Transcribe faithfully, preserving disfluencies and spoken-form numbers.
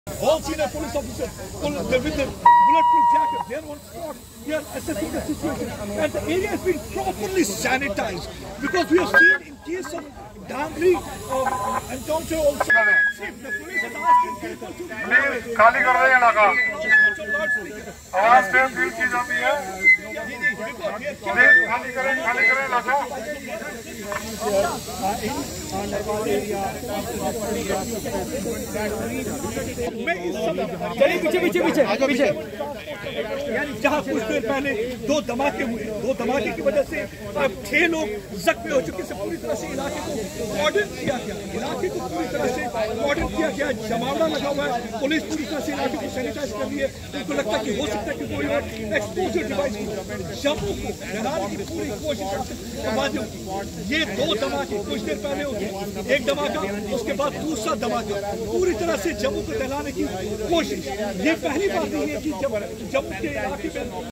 All senior police officers with the bulletproof jacket, they're on spot. They are assessing the situation, and the area has been properly sanitized because we have seen in case of Dangri um, encounter also. The police has asked people to please खाली कर रहे हैं इलाका आवाज पे feel की जाती है प्लीज खाली करें खाली करें इलाका चलिए पीछे पीछे पीछे पीछे जहाँ कुछ देर पहले दो धमाके हुए दो धमाके की वजह से छह लोग जख्मी हो चुके हैं। पूरी तरह से इलाके को कॉर्डन किया गया इलाके को पूरी तरह से कॉर्डन किया गया जमावड़ा लगा हुआ है। पुलिस पूरी तरह से इलाके को सैनिटाइज कर रही है। उनको लगता है कि हो सकता है कि कोई और एक्सप्लोजिव डिवाइस शवों को जलाने की पूरी कोशिश ये दो धमाके कुछ देर पहले हो गए। एक धमाका उसके बाद दूसरा धमाका पूरी तरह से जम्मू को जलाने की कोशिश। ये पहली बात नहीं है कि जब जम्मू के इलाके में